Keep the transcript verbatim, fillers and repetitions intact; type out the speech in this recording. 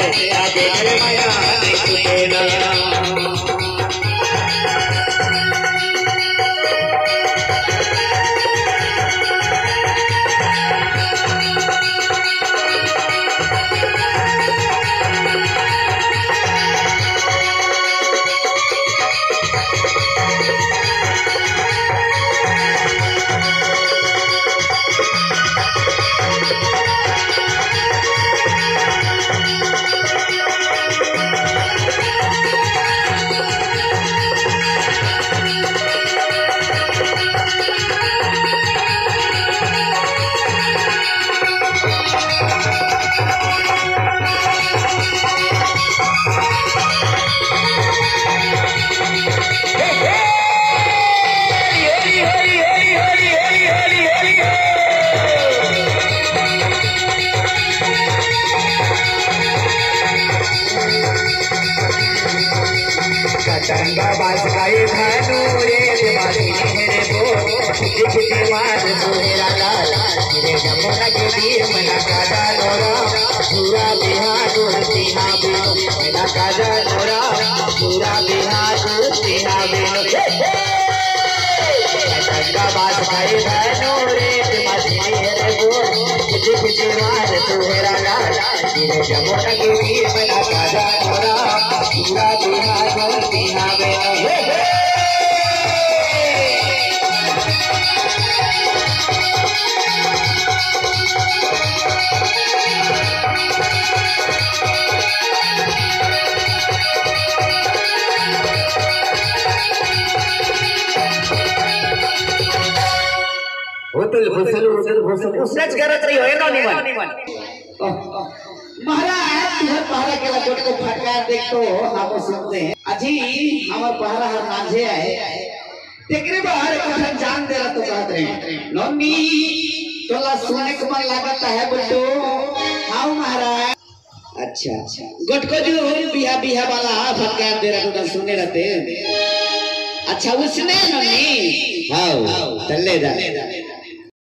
आगे माया देखना गंगा बास गाई भानु रे दिवाली मेरे बो छुटी छुटी मार सुहेरा लाल मेरे जमुना के तीर मना काजा नोरा पूरा बिहार तीहा बिनो मना काजा नोरा पूरा बिहार तीहा बिनो गंगा बास गाई भानु रे दिवाली मेरे बो छुटी छुटी मार सुहेरा लाल मेरे जमुना के तीर मना काजा नोरा पूरा बिहार तीहा बिनो होटल भूसल होटल भूसल उसनेच करत रही होय ना निमन महाराज तुहर पहरा के लकोट को फटकार देख तो हम सुनते हैं अजी हमर पहरा हर नाझे आए तेकरे बाहर कठन जान दे रहा तो कहत रहे नन्नी तोला सुने को मन लागत है बुड्ढो हां महाराज अच्छा अच्छा गटको जो बिहा बिहा वाला फटकार दे रहा तो सुने रहते अच्छा उसने नन्नी हां चले जा